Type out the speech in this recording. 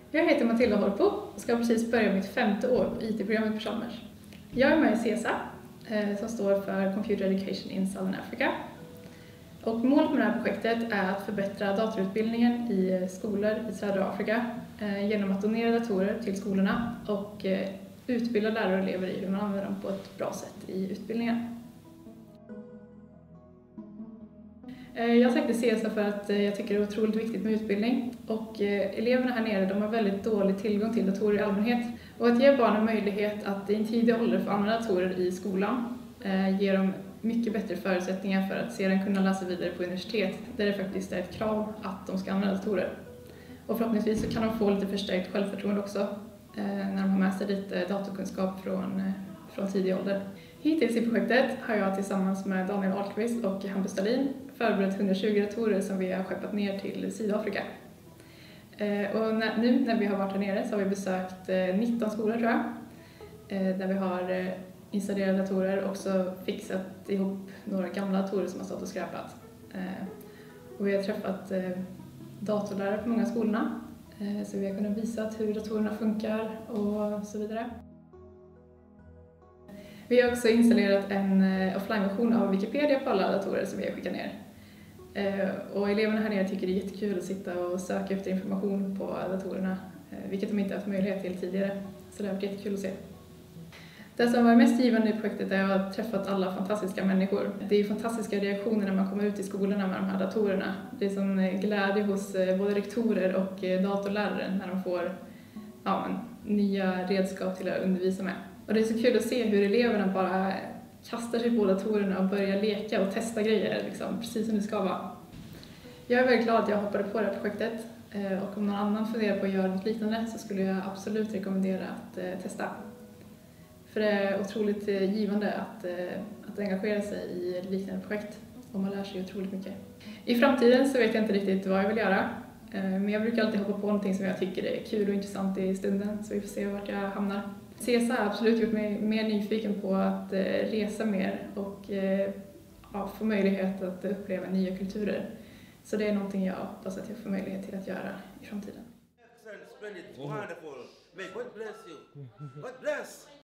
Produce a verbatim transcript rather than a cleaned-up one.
Jag heter Matilda Horpo och ska precis börja mitt femte år på I T-programmet på Chalmers. Jag är med i CESA, som står för Computer Education in Southern Africa. Och målet med det här projektet är att förbättra datorutbildningen i skolor i södra Afrika genom att donera datorer till skolorna och utbilda lärare och elever i hur man använder dem på ett bra sätt i utbildningen. Jag sökte CESA för att jag tycker det är otroligt viktigt med utbildning och eleverna här nere de har väldigt dålig tillgång till datorer i allmänhet. Och att ge barnen möjlighet att i en tidig ålder få använda datorer i skolan ger dem mycket bättre förutsättningar för att sedan kunna läsa vidare på universitet där det faktiskt är ett krav att de ska använda datorer. Och förhoppningsvis så kan de få lite förstärkt självförtroende också när de har med sig lite datorkunskap från, från tidig ålder. Hittills i projektet har jag tillsammans med Daniel Ahlqvist och Hampus Dahlin förberett hundratjugo datorer som vi har skeppat ner till Sydafrika. Och nu när vi har varit här nere så har vi besökt nitton skolor tror jag, där vi har installerat datorer och också fixat ihop några gamla datorer som har stått och skräpat. Och vi har träffat datorlärare på många skolorna så vi har kunnat visa hur datorerna funkar och så vidare. Vi har också installerat en offline-version av Wikipedia på alla datorer som vi har skickat ner. Och eleverna här nere tycker det är jättekul att sitta och söka efter information på datorerna, vilket de inte haft möjlighet till tidigare. Så det har varit jättekul att se. Det som var mest givande i projektet är att jag har träffat alla fantastiska människor. Det är fantastiska reaktioner när man kommer ut i skolorna med de här datorerna. Det är sån glädje hos både rektorer och datorlärare när de får ja, nya redskap till att undervisa med. Och det är så kul att se hur eleverna bara kastar sig på datorerna och börjar leka och testa grejer, liksom, precis som det ska vara. Jag är väldigt glad att jag hoppade på det här projektet och om någon annan funderar på att göra något liknande så skulle jag absolut rekommendera att testa. För det är otroligt givande att, att engagera sig i liknande projekt och man lär sig otroligt mycket. I framtiden så vet jag inte riktigt vad jag vill göra, men jag brukar alltid hoppa på någonting som jag tycker är kul och intressant i stunden så vi får se vart jag hamnar. CESA har absolut gjort mig mer nyfiken på att resa mer och ja, få möjlighet att uppleva nya kulturer. Så det är någonting jag hoppas att jag får möjlighet till att göra i framtiden. Excellent, splendid, wonderful. May God bless you. God bless.